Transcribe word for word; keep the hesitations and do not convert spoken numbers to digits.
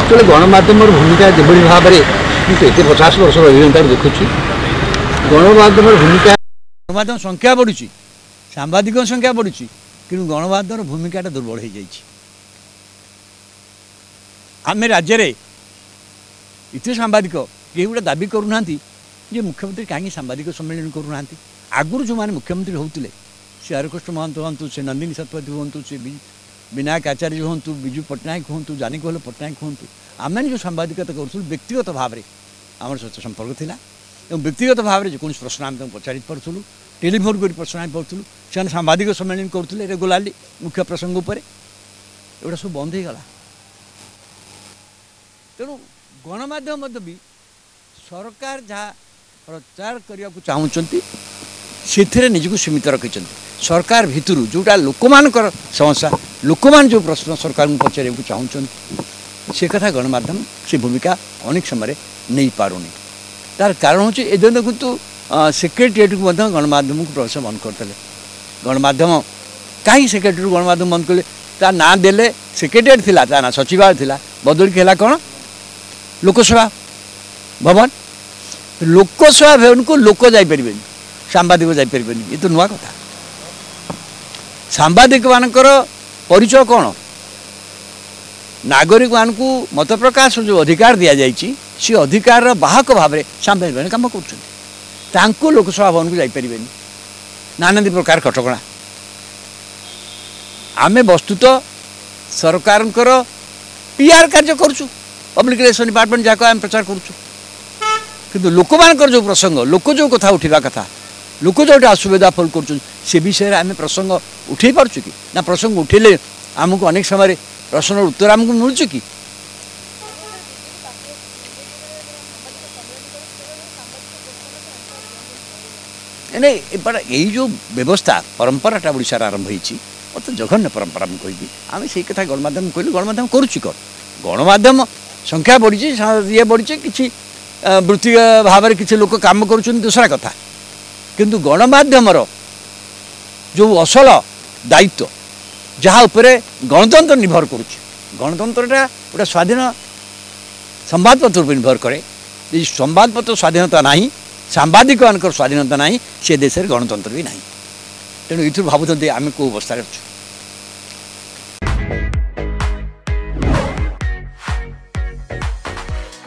Actually गणमाध्यम भूमिका जो भाव में मुझे ये पचास वर्ष अभिज्ञता देखुची गणमाध्यम भूमिका गणमाध्यम संख्या बढ़ुची सांबादिक संख्या बढ़ुची कि गणमाध्यम भूमिका दुर्बल हो जाए आम राज्य में इतने सांबादिक ये गोटे दाबी करूना जे मुख्यमंत्री कहीं सांबादिक सम्मेलन करूना आगुरी जो मैंने मुख्यमंत्री होते से हरकृष्ण महंत हूँ से नंदिनी शतपथी हूँ से विनायक आचार्य हूँ विजु पट्टनायक हूँ जानीकोहल पट्टनायक हूँ आम जो सांबादिकता करूँ व्यक्तिगत भाव में आम सहित संपर्क था व्यक्तिगत भाव में जो प्रश्न आम पचारि पार्लु टेलीफोन कर प्रश्न पार्लु से सांबादिक सम्मेलन करुले रेगुलाली मुख्य प्रसंग उपर एगुड़ा सब बंद हो गला तेणु गणमाध्यम भी सरकार जहाँ प्रचार करने को चाहते से निजक सीमित रखी सरकार भितर जोटा लोक मान समस्या लोक मान जो प्रश्न सरकार को पचार चाहते से कथा गणमाध्यम से भूमिका अनेक समय नहीं पारुनी तार कारण हूँ ए देखु सेक्रेटेरिएट को गणमाध्यम को प्रवेश बंद करते गणमाध्यम कहीं सेक्रेटेरिएट गणमाध्यम बंद कले ता ना देले सेक्रेटेरिएट थिला ता ना सचिवालय थिला बदल के कौन लोकसभा भवन लोकसभा भवन को लोक जापर सांबादिक जापर ये तो नुआ कथा सांबादिक मानकर परिचय कौन नागरिक मान को मत प्रकाश जो अधिकार दि जाइए सी अधिकार बाहक भाव में सांबादिक मैंने कम कर लोकसभा भवन को जापर नाना प्रकार कटकणा आमे वस्तुत सरकार पीआर कार्य करुँ पब्लिक रिलेशन डिपार्टमेंट जाक आम प्रचार करुँ लोक मान जो प्रसंग लोक जो कथा उठा कथा लोक जो असुविधा फल कर विषय में आम प्रसंग उठे पार्चु कि ना प्रसंग उठेले आमको अनेक समय प्रश्न उत्तर आमको मिलूँ कि यही जो व्यवस्था परंपराटा ओडिशा आरंभ होती अत जघन्य परंपरा मुझे कहि आम से कथा गणमाध्यम कहलु गणमाध्यम करुच्ची कौन गणमाध्यम संख्या बढ़ी ये बढ़ी कि वृत्ति भाव में किसी लोक कम कर दूसरा कथा किंतु गणमाध्यम जो असल दायित्व जहाँ उपरे गणतंत्र निर्भर करुच्ची गणतंत्रटा गोटे स्वाधीन संवादपत्र पर निर्भर करे संवादपत्र स्वाधीनता नहीं सांबादिक मान स्वाधीनता नहीं से देश में गणतंत्र भी नहीं तेणु ये भावुँ आम कौ अवस्था अच्छु।